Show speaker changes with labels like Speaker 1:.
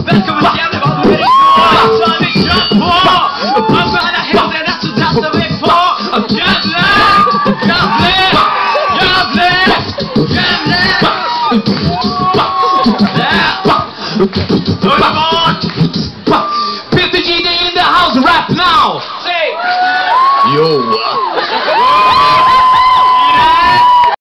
Speaker 1: Välkommen till Gävle, vad du är idag. Så är vi kört på. Och med alla händerna så dansar vi på. Gävle, Gävle, Gävle, Gävle. Underbart. Peter Gide in the house rap now. Say.
Speaker 2: Yo.